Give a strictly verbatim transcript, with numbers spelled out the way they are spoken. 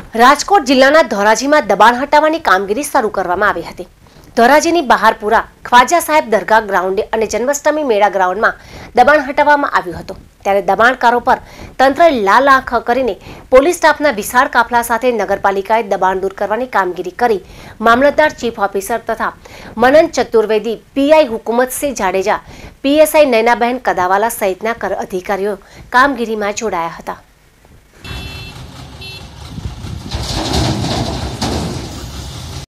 રાજકોટ જિલ્લાના ધોરાજીમાં દબાણ હટાવવાની કામગીરી શરૂ કરવામાં આવી હતી। ધોરાજીની બહારપુરા ખ્વાજા સાહેબ દરગાહ ગ્રાઉન્ડે અને જન્માષ્ટમી મેળા ગ્રાઉન્ડમાં દબાણ હટાવવામાં આવ્યું હતું। ત્યારે દબાણકારો પર તંત્રએ લાલ આંખ કરીને પોલીસ સ્ટાફના વિશાળ કાફલા સાથે નગરપાલિકાએ દબાણ દૂર કરવાની કામગીરી કરી મામલતદાર ચીફ ઓફિસર તથા મનન ચતુર્વેદી, પીઆઈ હુકુમતસિંહ જાડેજા, પીએસઆઈ નૈનાબહેન કદાવાલા સહિતના અધિકારીઓ કામગીરીમાં જોડાયા હતા।